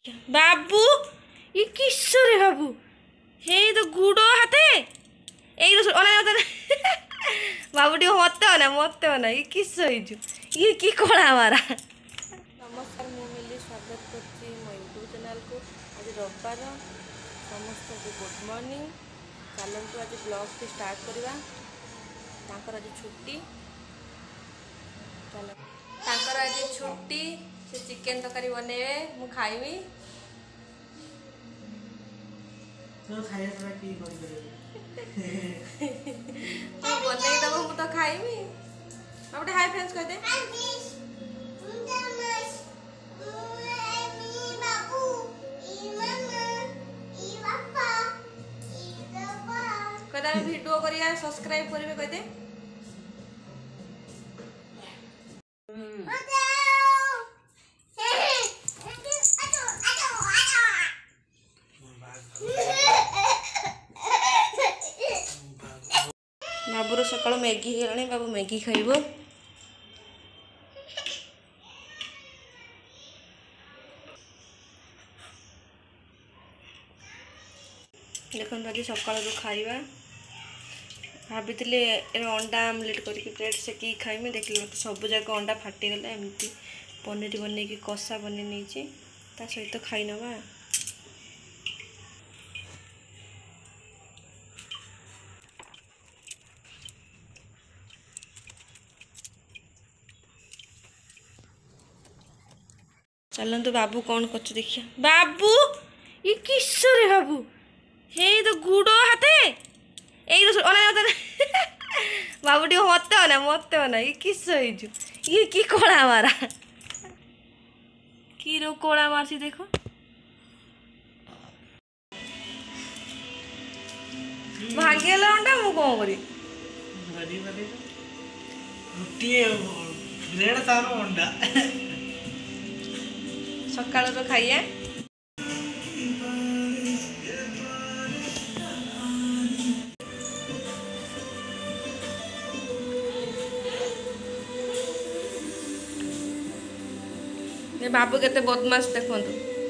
बाबू ये किशोरे बाबू हे तो गुड़ हाथे ये तो बाबू टी मत होना ये किस ये कि कला मारा। नमस्कार मु मिली स्वागत करछि मो यूट्यूब चैनल को। आज रविवार समस्त को गुड मॉर्निंग। चलतु आज ब्लॉग टी स्टार्ट करवा। तांकर आज छुट्टी तांकर आज छुट्टी से चिकेन तरकारी बनेबे मु खाइबी। तो खाया थोड़ा की कर तो बने दबो मु तो खाइबी। बाबूटे हाय फ्रेंड्स कह दे। कदा वीडियो करिया सब्सक्राइब करिवे कह दे। बाबूर सकाल मैगी गलानी बाबू मैगी खाइब। देखो आज सकाल खाइबा भाभी अंडा आमलेट करके ब्रेड सेकी खाइमी। देख सब जाक अंडा फाटीगला एमती पनीर बन कषा बन सहित खाई नवा। चलतु बाबू कौन कर देखिए। बाबू ये किशोरे बाबू हे तो गुड़ हाथे ये तो बाबू टी मत होना ये किस ये कि कला मारा कि रो कला मारसी देखो। भांगीगला अंडा मु कौन करी ब्रेड तार अंडा सकाल तो खाइए। बाबू केते बदमाश देखु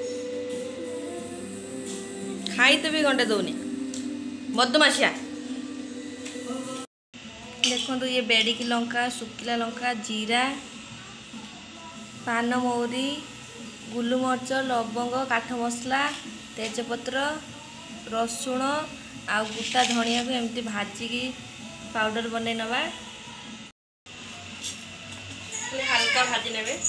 खाई तो भी घंटे दौनी बदमाशिया। देखो ये बेड़िकी लंका सुखिला लंका जीरा पान मौरी गुलमर्च लवंग काठ मसला तेजपत्र रसुण आ गोटा धनिया को एमती भाजिकी पाउडर बनै नवा। हल्का भाजी नेबे।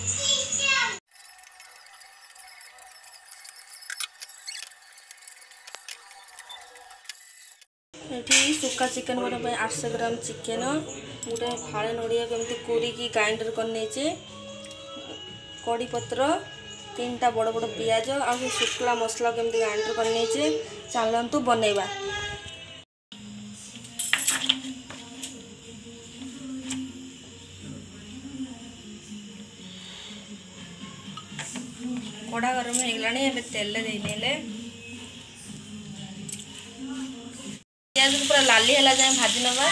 ये सुखा चिकेन बना 800 ग्राम चिकेन गोटे फाड़े नड़िया एमती कोरिकी ग्राइंडर कर कड़ी पत्र 3टा बड़ बड़ पियाज आ शुक्ला मसला केमती ग्राइंडर कर चलतु बनैबा। कड़ा गरम हो गलानी तेल देने पियाज पूरा लाली है जाए भाजी नवा।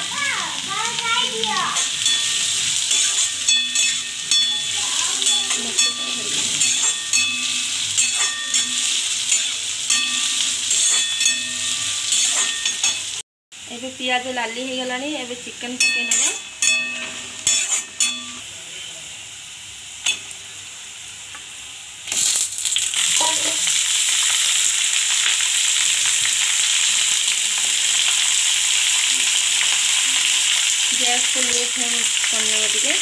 एबे पियाज लाली हो गलानी एबे चिकन पके नवा। गैस को लो फ्लेम करने टे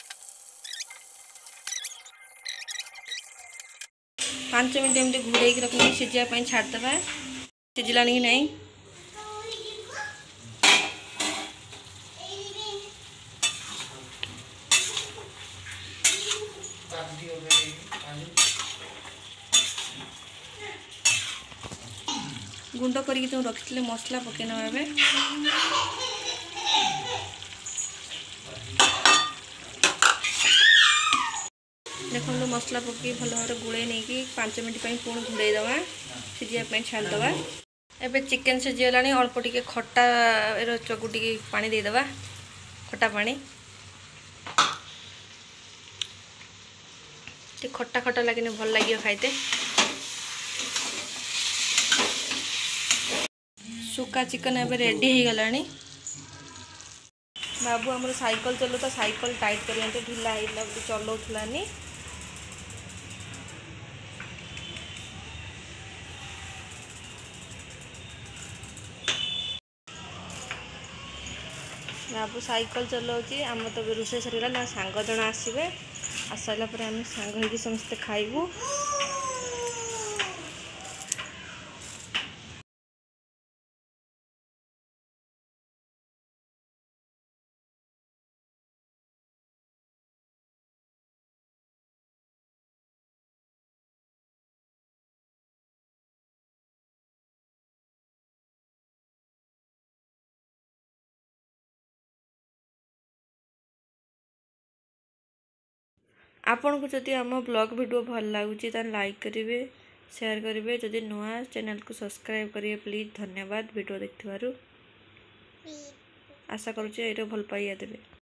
5 मिनट एमती घोड़े रखनी सीझापी छाड़देवा। सीझला कि नहीं गुंड करके तुम रखी मसला पके नवा। देखो मसला पकई भल भाव गोले नहीं कि 5 मिनट पुणी घोड़े दवा सीझापी छाड़देवा। एबे चिकेन सीझीगला अल्प टिके खटा चकुटी पानी देदेवा खटा पानी खटा खटा लगे भल लगे खाइते। सुका चिकन एवं रेडी हो गलानी। बाबू आमर साइकिल चलता साइकिल टाइट कर ढिला होता चलानी। बाबू साइकिल चलाऊँगी आम तो रोषे सरीगला सांग जन आसवे आसारा पर आम सांग हो समस्ते खाइबू। आपन को जदि आम ब्लॉग वीडियो भल लगुच लाइक करेंगे शेयर करेंगे जदि नुआ चैनल को सब्सक्राइब करेंगे प्लीज। धन्यवाद वीडियो देखिबारु आशा करूँ ये भल पाइया देवे।